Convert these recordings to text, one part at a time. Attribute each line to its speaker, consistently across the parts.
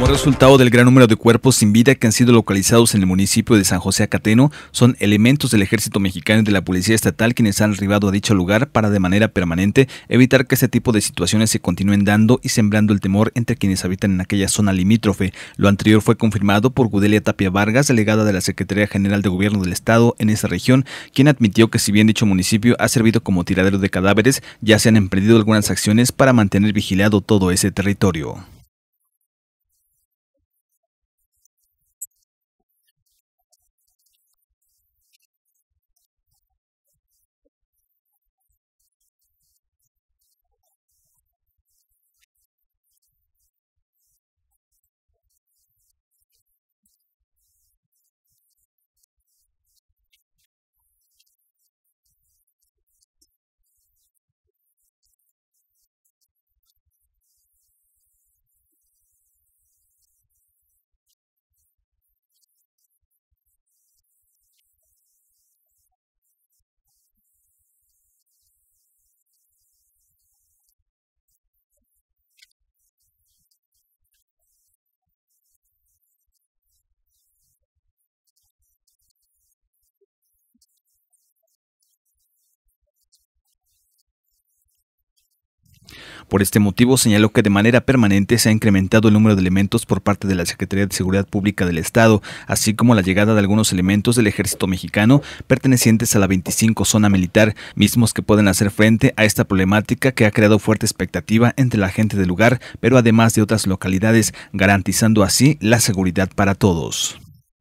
Speaker 1: Como resultado del gran número de cuerpos sin vida que han sido localizados en el municipio de San José Acateno, son elementos del Ejército Mexicano y de la Policía Estatal quienes han arribado a dicho lugar para de manera permanente evitar que este tipo de situaciones se continúen dando y sembrando el temor entre quienes habitan en aquella zona limítrofe. Lo anterior fue confirmado por Gudelia Tapia Vargas, delegada de la Secretaría General de Gobierno del Estado en esa región, quien admitió que si bien dicho municipio ha servido como tiradero de cadáveres, ya se han emprendido algunas acciones para mantener vigilado todo ese territorio. Por este motivo, señaló que de manera permanente se ha incrementado el número de elementos por parte de la Secretaría de Seguridad Pública del Estado, así como la llegada de algunos elementos del Ejército Mexicano pertenecientes a la 25 Zona Militar, mismos que pueden hacer frente a esta problemática que ha creado fuerte expectativa entre la gente del lugar, pero además de otras localidades, garantizando así la seguridad para todos.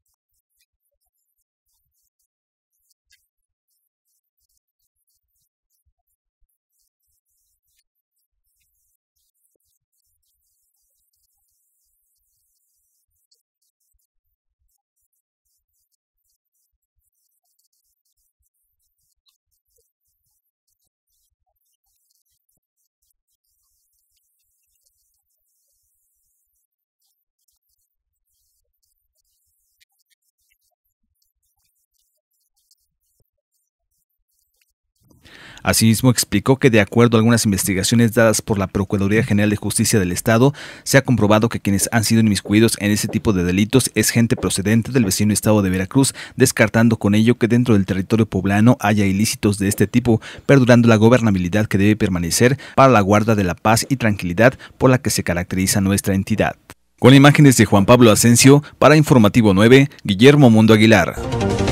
Speaker 1: Asimismo, explicó que de acuerdo a algunas investigaciones dadas por la Procuraduría General de Justicia del Estado, se ha comprobado que quienes han sido inmiscuidos en ese tipo de delitos es gente procedente del vecino estado de Veracruz, descartando con ello que dentro del territorio poblano haya ilícitos de este tipo, perdurando la gobernabilidad que debe permanecer para la guarda de la paz y tranquilidad por la que se caracteriza nuestra entidad. Con imágenes de Juan Pablo Asensio, para Informativo 9, Guillermo Mundo Aguilar.